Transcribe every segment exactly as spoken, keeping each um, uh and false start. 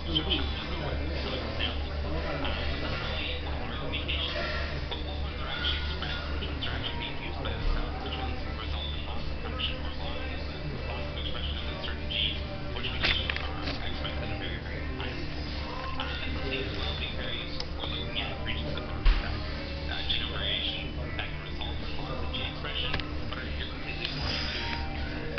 searching otherwise similar samples. Uh, so not only what are the mutations, but what ones are actually expressed. Genes are actually being used by the cell, which ones result in loss of function or loss, uh, loss of expression of a certain gene, which mutations are expressed at a very, very high level. Uh, this is seen as well being very useful for looking at regions of birth defect, uh, genome variations that can result in loss of gene expression, but are here completely foreign to human cancer.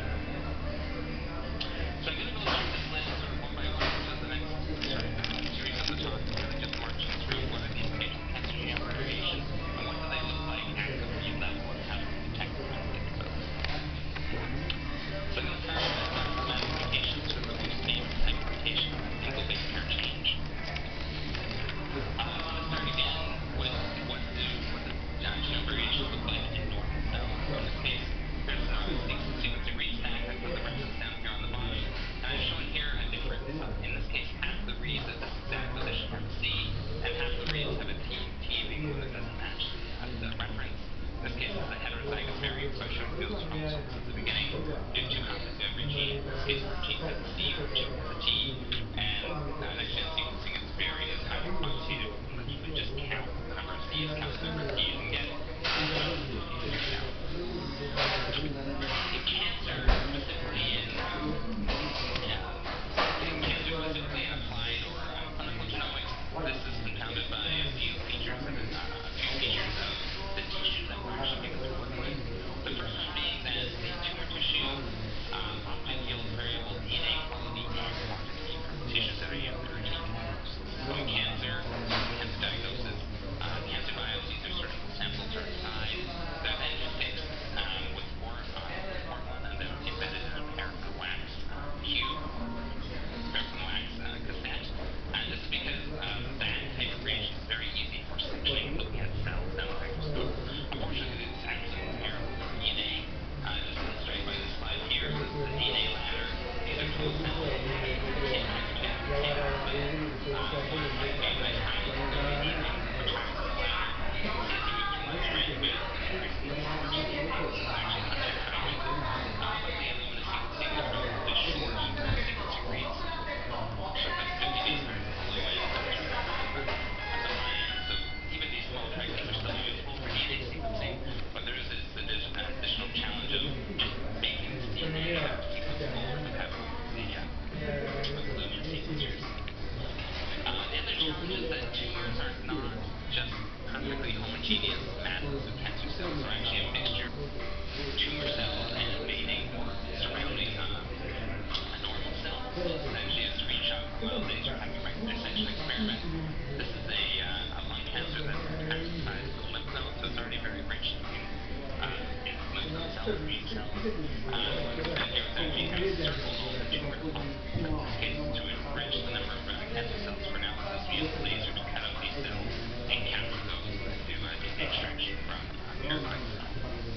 So I'm going to go through this list sort of one by one for the next sort of uh, series of the talk, really just marching through what are these fatal cancer genome variations and what do they look like at complete level and how do we detect them and get rid of them. So I'm going to start with uh, somatic mutations, or the loose type of mutation, single base pair change. Uh, I want to start again with what do what does uh, genome variation look like in normal cells. So in this case, here's a normal sequencing read stack. I put the reference down here on the bottom, and I'm showing here a different. Uh, in this case, half the reads at this exact position have a C, and half the reads have a T. T being the one that doesn't match the, uh, the reference. In this case, it's a heterozygous variant, so I showed you those chromosomes at the beginning. Due to copies of every gene. In this case, one gene has a C, one gene has a T, and uh, next-gen sequencing is very uh, kind of quantitative. You would just count the number of C's, count the number of T's, and get uh, thousands of these figured out. In cancer, specifically in um, um, in cancer, specifically in applied or uh, clinical genomics, this is compounded by a few features that uh, a few features of the tissues that we're actually able to work with. The first one being that the tumor tissue um, often yields variable D N A quality and quantity from the tissues that are used in routine diagnosis. So in cancer, cancer diagnosis, uh, cancer biopsies are surgical samples are aside. They're then just picked um, with for, uh, with formalin and then embedded in a paraffin wax uh, cube, paraffin wax uh, cassette. And this is because um, that type of reagent is very easy for sectioning and looking at cells down the microscope. Unfortunately, it's absolutely terrible for D N A. Uh, just illustrated by this slide here, this is the D N A ladder. These are total samples that contain, actually contain about uh, one point five eight times the D N A, which acts as a ladder. You can see as you move through one strand width, it increases the number. Uh, this is actually one hundred times. Uh, luckily, Illumina sequencing is relatively short uh, sequencing reads. So about fifty base pairs at the low end and three hundred base pairs at the high end. So even these small fragments are still useful for D N A sequencing, but there is this additional challenge of just making this D N A uh, sequenceable without the, uh, with Illumina sequencers. Uh, the other challenge is that tumors are not just perfectly homogeneous masses of cancer cells. They're actually a mixture of tumor cells animating or surrounding um, a normal cell. So this is actually a screenshot from a laser hemorrhagic dissection experiment. This is a, uh, a lung cancer that's metastasized to the lymph node, so it's already very rich in, uh, in lymph node cells, immune cells. Uh, and what it's done here is actually kind of circled all the tumor clumps. In this case, to enrich the number of uh, cancer cells for analysis, we use a laser to cut out these cells and capture those to do uh, D N A extraction from uh, purified cells.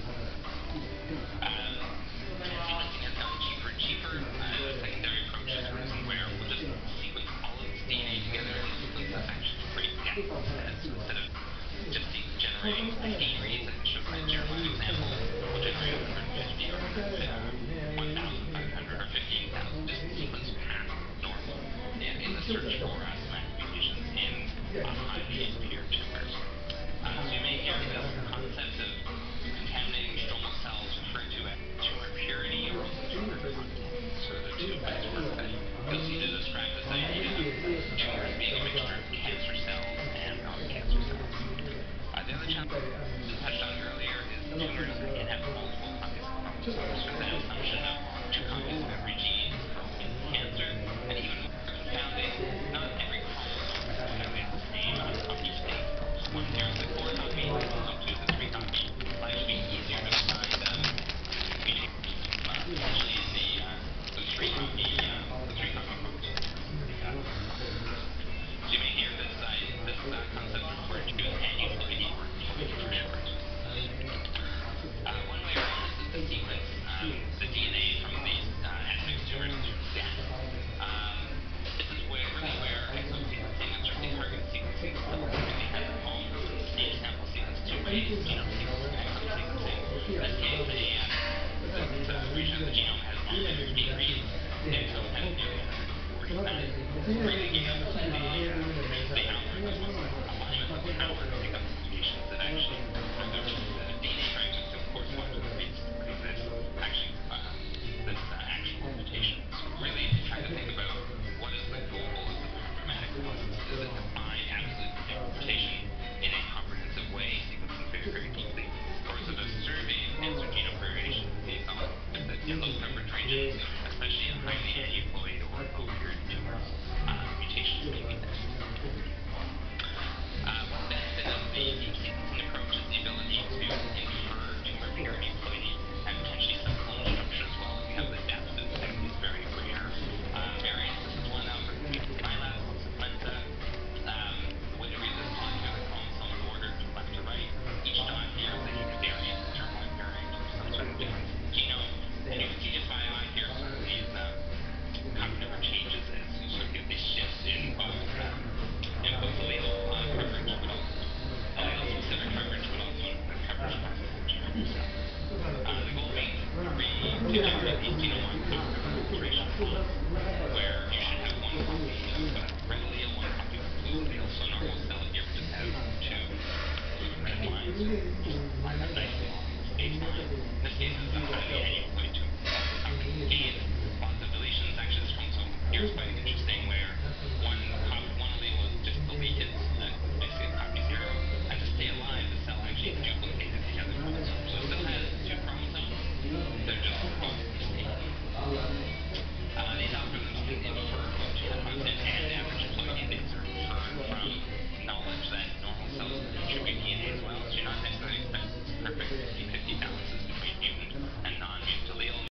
Um, as sequencing has gotten cheaper and cheaper, uh, a secondary approach has arisen where we'll just sequence all of this D N A together and sequence the sections to great depth instead. So instead of just generating fifteen reads, like I showed right there in my example, we'll generate one hundred fifty or one thousand five hundred or fifteen thousand, just sequence past normal in, in the search for uh, somatic mutations in uh, high base pair tumors. Uh, so you may hear this concept of contaminating stromal cells referred to as tumor purity or also tumor content. So the two effects work that you'll see to describe this idea of tumors being a mixture of cancer cells and non-cancer cells. Uh, the other challenge I touched on earlier is tumors can have multiple copies of chromosomes. There's that assumption of two copies of every gene in cancer, and even more confounding, not every chromosome is exactly the same on, on each base. Chromosome one here is a four copy, chromosome two is a three copy. It'll actually be easier to find um, mutations uh, potentially in the, uh, the three copy uh, the three copy chromosome. Uh, so you may hear this uh, this uh, concept referred to as aneuploidy or ploid for short. Uh, one way around this is to sequence um, the D N A from these uh, admixed tumors to death. Um, this is where, really where exome sequencing and certainly targeted sequencing still really has its home. So it's the same sample sequence two ways, genome sequencing and exome sequencing. In this case, a, uh, this uh, region of the genome has one hundred fifteen reads, the exome has nearly one hundred forty. not really being able to see uh, see how much alignment or power it becomes mutations that actually prevent